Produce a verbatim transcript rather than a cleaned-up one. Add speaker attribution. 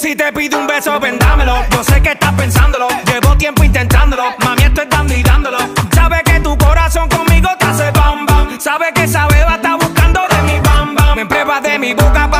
Speaker 1: Si te pide un beso, vendámelo. Yo sé que estás pensándolo, llevo tiempo intentándolo. Mami, estoy dando y dándolo. Sabe que tu corazón conmigo te hace bam bam. Sabe que esa beba está buscando de mi bam bam. Me prueba de mi boca.